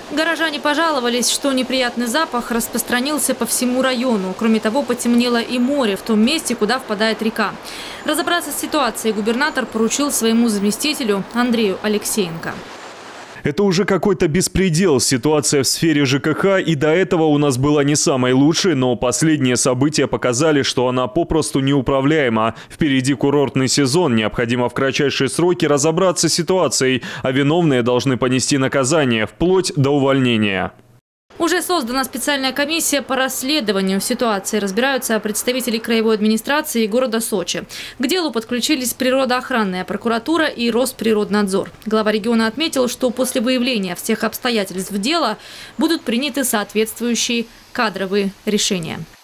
Горожане пожаловались, что неприятный запах распространился по всему району. Кроме того, потемнело и море в том месте, куда впадает река. Разобраться с ситуацией губернатор поручил своему заместителю Андрею Алексеенко. Это уже какой-то беспредел. Ситуация в сфере ЖКХ и до этого у нас была не самой лучшей, но последние события показали, что она попросту неуправляема. Впереди курортный сезон, необходимо в кратчайшие сроки разобраться с ситуацией, а виновные должны понести наказание, вплоть до увольнения. Уже создана специальная комиссия по расследованию ситуации. Разбираются представители краевой администрации и города Сочи. К делу подключились природоохранная прокуратура и Росприроднадзор. Глава региона отметил, что после выявления всех обстоятельств дела будут приняты соответствующие кадровые решения.